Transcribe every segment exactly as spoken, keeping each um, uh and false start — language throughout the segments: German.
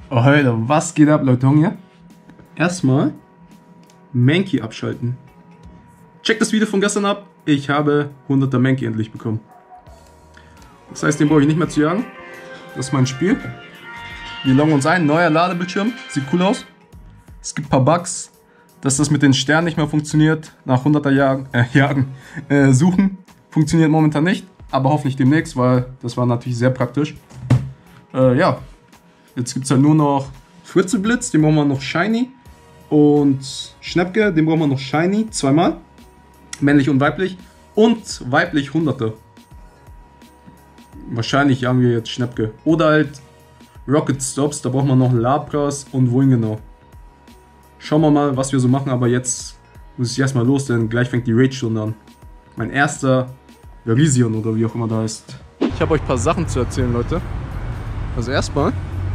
Oh, Alter, was geht ab, Leute? Hier? Erstmal Mankey abschalten. Checkt das Video von gestern ab. Ich habe hunderter Mankey endlich bekommen. Das heißt, den brauche ich nicht mehr zu jagen. Das ist mein Spiel. Wir loggen uns ein. Neuer Ladebildschirm. Sieht cool aus. Es gibt ein paar Bugs, dass das mit den Sternen nicht mehr funktioniert. Nach hunderter Jagen, äh, Jagen äh, suchen. Funktioniert momentan nicht. Aber hoffentlich demnächst, weil das war natürlich sehr praktisch. Äh, ja. Jetzt gibt es halt nur noch Fritzelblitz, den brauchen wir noch Shiny. Und Schnäppke, den brauchen wir noch Shiny, zweimal. Männlich und weiblich. Und weiblich Hunderter. Wahrscheinlich jagen wir jetzt Schnäppke. Oder halt Rocket Stops, da brauchen wir noch Labras und wohin genau. Schauen wir mal, was wir so machen, aber jetzt muss ich erstmal los, denn gleich fängt die Raid-Stunde an. Mein erster Virizion oder wie auch immer da ist. Ich habe euch ein paar Sachen zu erzählen, Leute. Also erstmal.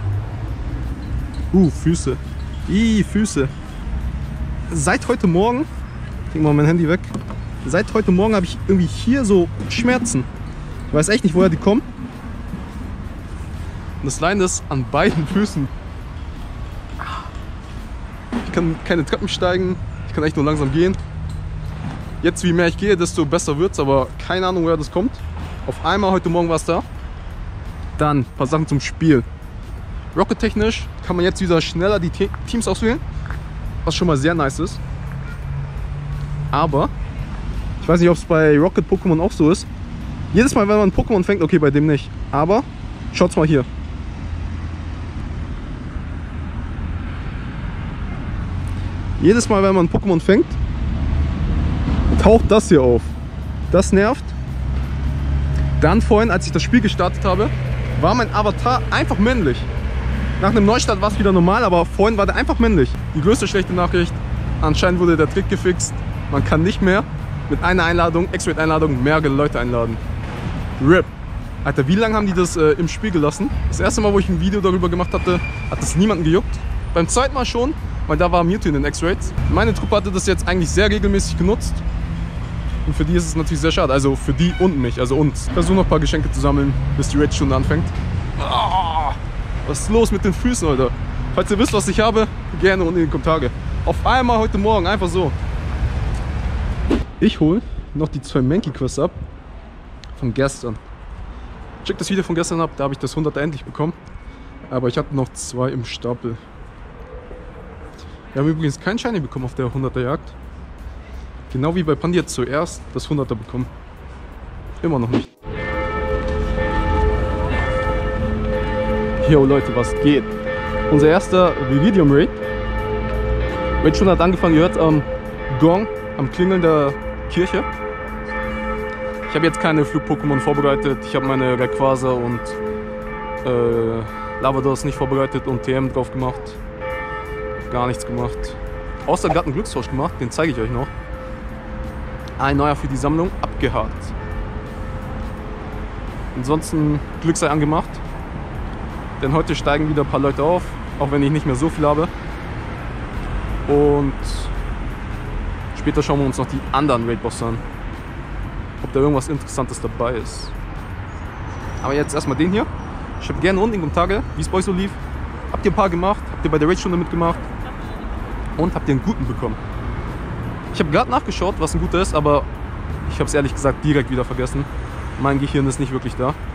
Uh, Füße. Ih, Füße. Seit heute Morgen, ich leg mal mein Handy weg. Seit heute Morgen habe ich irgendwie hier so Schmerzen. Ich weiß echt nicht, woher die kommen. Und das Leiden ist an beiden Füßen. Ich kann keine Treppen steigen, ich kann echt nur langsam gehen. Jetzt, wie mehr ich gehe, desto besser wird's, aber keine Ahnung, woher das kommt. Auf einmal, heute Morgen war es da. Dann ein paar Sachen zum Spiel. Rocket-technisch kann man jetzt wieder schneller die Te Teams auswählen, was schon mal sehr nice ist. Aber, ich weiß nicht, ob es bei Rocket-Pokémon auch so ist. Jedes Mal, wenn man ein Pokémon fängt, okay, bei dem nicht. Aber, schaut's mal hier. Jedes Mal, wenn man ein Pokémon fängt, taucht das hier auf. Das nervt. Dann vorhin, als ich das Spiel gestartet habe, war mein Avatar einfach männlich. Nach einem Neustart war es wieder normal, aber vorhin war der einfach männlich. Die größte schlechte Nachricht, anscheinend wurde der Trick gefixt. Man kann nicht mehr mit einer Einladung, X-Raid-Einladung, mehrere Leute einladen. R I P. Alter, wie lange haben die das äh, im Spiel gelassen? Das erste Mal, wo ich ein Video darüber gemacht hatte, hat das niemanden gejuckt. Beim zweiten Mal schon, weil da war Mewtwo in den X-Raids. Meine Truppe hatte das jetzt eigentlich sehr regelmäßig genutzt. Und für die ist es natürlich sehr schade. Also für die und mich, also uns. Ich versuche noch ein paar Geschenke zu sammeln, bis die Raid-Stunde anfängt. Oh, was ist los mit den Füßen, Alter? Falls ihr wisst, was ich habe, gerne unten in die Kommentare. Auf einmal heute Morgen, einfach so. Ich hole noch die zwei Mankey-Quests ab. Von gestern. Checkt das Video von gestern ab, da habe ich das hunderter endlich bekommen. Aber ich hatte noch zwei im Stapel. Wir haben übrigens keinen Shiny bekommen auf der hunderter Jagd. Genau wie bei Pandier zuerst das hunderter bekommen. Immer noch nicht. Yo Leute, was geht? Unser erster Viridium Raid. Raid schon hat angefangen, ihr hört am Gong, am Klingeln der Kirche. Ich habe jetzt keine Flug-Pokémon vorbereitet. Ich habe meine Rayquaza und äh, Lavados nicht vorbereitet und T M drauf gemacht. Gar nichts gemacht. Außer gerade einen Glückstausch gemacht, den zeige ich euch noch. Ein neuer für die Sammlung, abgehakt. Ansonsten Glücksei angemacht. Denn heute steigen wieder ein paar Leute auf, auch wenn ich nicht mehr so viel habe. Und später schauen wir uns noch die anderen Raid-Bosse an. Ob da irgendwas Interessantes dabei ist. Aber jetzt erstmal den hier. Schreibt gerne unten in die Kommentare, wie es bei euch so lief. Habt ihr ein paar gemacht? Habt ihr bei der Raid-Stunde mitgemacht? Und habt ihr einen guten bekommen? Ich habe gerade nachgeschaut, was ein guter ist, aber ich habe es ehrlich gesagt direkt wieder vergessen. Mein Gehirn ist nicht wirklich da.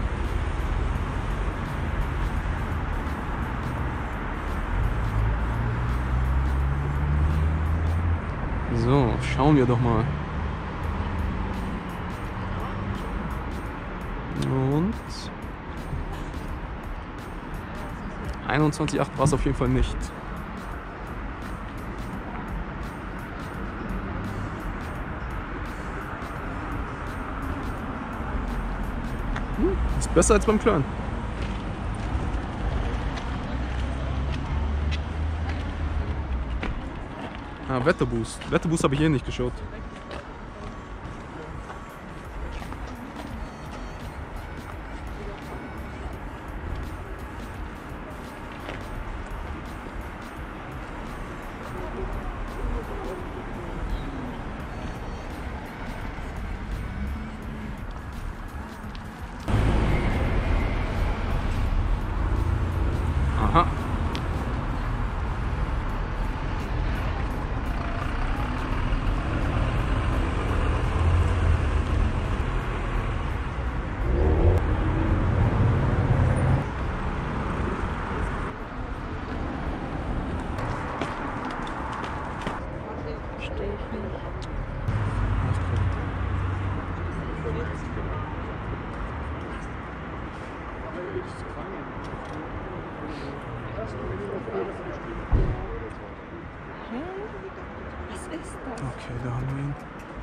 So, schauen wir doch mal. Und einundzwanzig Komma acht war es auf jeden Fall nicht. Hm, ist besser als beim Clan. Ah, Wetterboost. Wetterboost habe ich eh nicht geschaut. Aha. Was ist das? Okay, da haben wir ihn.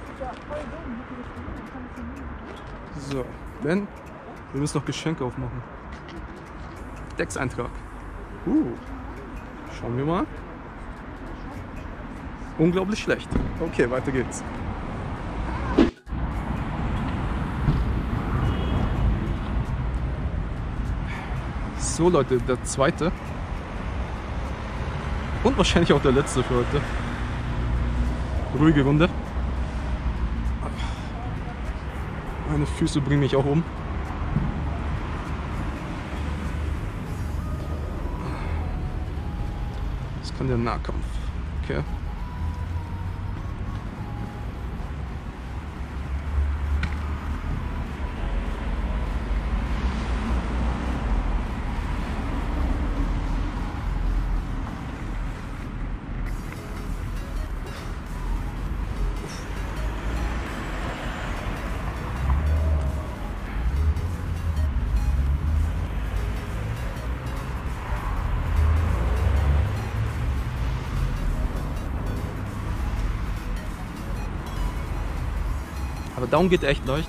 So, Ben, wir müssen noch Geschenke aufmachen. Deckseintrag. Uh, schauen wir mal. Unglaublich schlecht. Okay, weiter geht's. So Leute, der zweite und wahrscheinlich auch der letzte für heute. Ruhige Runde. Meine Füße bringen mich auch um. Das kann der Nahkampf. Okay. Aber Down geht echt leicht.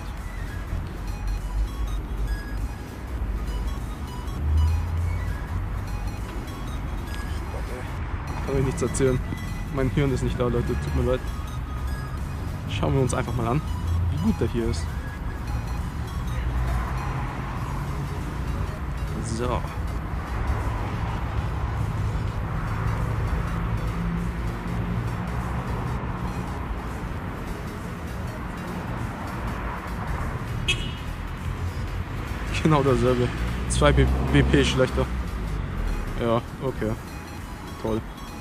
Ich kann euch nichts erzählen. Mein Hirn ist nicht da, Leute. Tut mir leid. Schauen wir uns einfach mal an, wie gut der hier ist. So. Genau dasselbe. zwei B P schlechter. Ja, okay. Toll.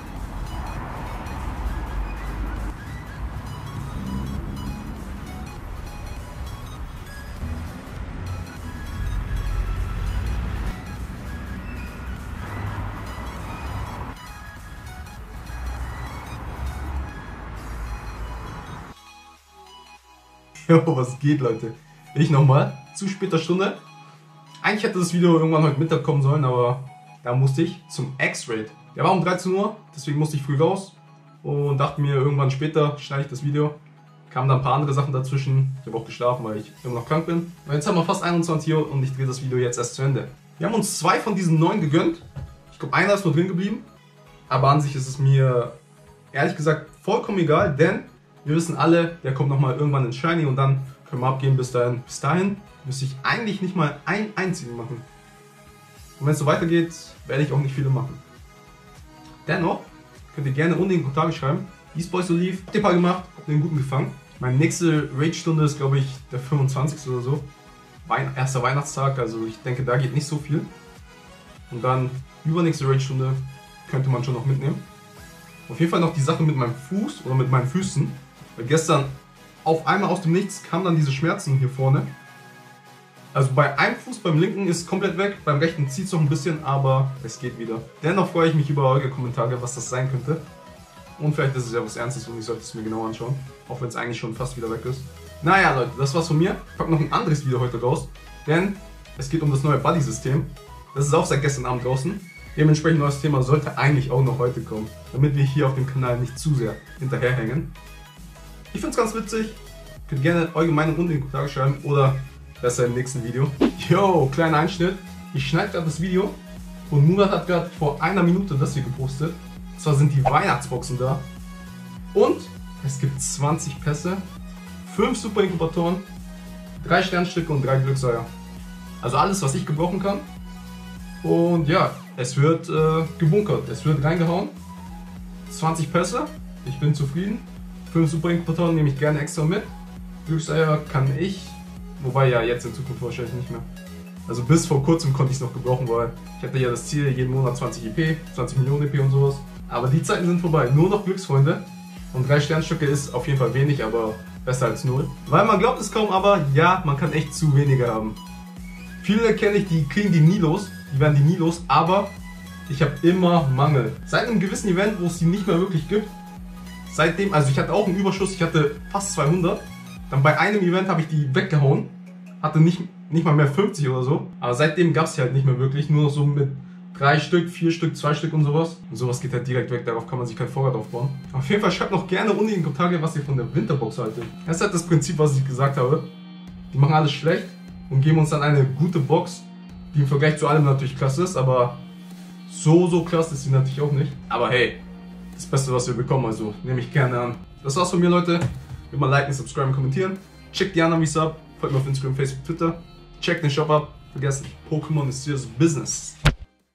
Jo, was geht, Leute? Ich nochmal. Zu später Stunde. Eigentlich hätte das Video irgendwann heute Mittag kommen sollen, aber da musste ich zum X-Raid. Der war um dreizehn Uhr, deswegen musste ich früh raus und dachte mir, irgendwann später schneide ich das Video. Kamen dann ein paar andere Sachen dazwischen. Ich habe auch geschlafen, weil ich immer noch krank bin. Und jetzt haben wir fast einundzwanzig Uhr und ich drehe das Video jetzt erst zu Ende. Wir haben uns zwei von diesen neun gegönnt. Ich glaube, einer ist nur drin geblieben. Aber an sich ist es mir ehrlich gesagt vollkommen egal, denn wir wissen alle, der kommt nochmal irgendwann in Shiny und dann können wir abgehen. Bis dahin, bis dahin müsste ich eigentlich nicht mal einen einzigen machen. Und wenn es so weitergeht, werde ich auch nicht viele machen. Dennoch könnt ihr gerne unten in die Kommentare schreiben, wie es bei euch so lief. Habt ihr ein paar gemacht? Habt ihr einen guten gefangen? Meine nächste Raid-Stunde ist, glaube ich, der fünfundzwanzigste oder so. Wein erster Weihnachtstag, also ich denke, da geht nicht so viel. Und dann übernächste Raid-Stunde könnte man schon noch mitnehmen. Auf jeden Fall noch die Sache mit meinem Fuß oder mit meinen Füßen. Weil gestern auf einmal aus dem Nichts kamen dann diese Schmerzen hier vorne. Also bei einem Fuß, beim linken ist komplett weg, beim rechten zieht es noch ein bisschen, aber es geht wieder. Dennoch freue ich mich über eure Kommentare, was das sein könnte. Und vielleicht ist es ja was Ernstes und ich sollte es mir genau anschauen. Auch wenn es eigentlich schon fast wieder weg ist. Naja Leute, das war's von mir. Ich packe noch ein anderes Video heute raus, denn es geht um das neue Buddy-System. Das ist auch seit gestern Abend draußen. Dementsprechend neues Thema sollte eigentlich auch noch heute kommen, damit wir hier auf dem Kanal nicht zu sehr hinterherhängen. Ich finde es ganz witzig. Könnt gerne eure Meinung unten in die Kommentare schreiben oder besser im nächsten Video. Yo, kleiner Einschnitt. Ich schneide gerade das Video und Murat hat gerade vor einer Minute das hier gepostet. Und zwar sind die Weihnachtsboxen da. Und es gibt zwanzig Pässe, fünf Super Inkubatoren, drei Sternstücke und drei Glückseier. Also alles, was ich gebrauchen kann. Und ja, es wird äh, gebunkert, es wird reingehauen. zwanzig Pässe, ich bin zufrieden. fünf Super Inkubatoren nehme ich gerne extra mit. Glückseier kann ich, wobei ja jetzt in Zukunft wahrscheinlich nicht mehr. Also bis vor kurzem konnte ich es noch gebrauchen, weil ich hatte ja das Ziel, jeden Monat zwanzig E P, zwanzig Millionen E P und sowas. Aber die Zeiten sind vorbei, nur noch Glücksfreunde. Und drei Sternstücke ist auf jeden Fall wenig, aber besser als null. Weil man glaubt es kaum, aber ja, man kann echt zu wenige haben. Viele kenne ich, die kriegen die nie los, die werden die nie los, aber ich habe immer Mangel. Seit einem gewissen Event, wo es die nicht mehr wirklich gibt, seitdem, also ich hatte auch einen Überschuss, ich hatte fast zweihundert. Dann bei einem Event habe ich die weggehauen, hatte nicht, nicht mal mehr fünfzig oder so. Aber seitdem gab es die halt nicht mehr wirklich, nur noch so mit drei Stück, vier Stück, zwei Stück und sowas. Und sowas geht halt direkt weg, darauf kann man sich kein Vorrat aufbauen. Auf jeden Fall schreibt noch gerne unten in die Kommentare, was ihr von der Winterbox haltet. Das ist halt das Prinzip, was ich gesagt habe. Die machen alles schlecht und geben uns dann eine gute Box, die im Vergleich zu allem natürlich klasse ist, aber so, so klasse ist sie natürlich auch nicht. Aber hey, das Beste, was wir bekommen, also nehme ich gerne an. Das war's von mir, Leute. Wie immer liken, subscriben, kommentieren. Checkt die anderen Videos ab. Folgt mir auf Instagram, Facebook, Twitter. Checkt den Shop ab. Vergesst nicht, Pokémon ist serious business.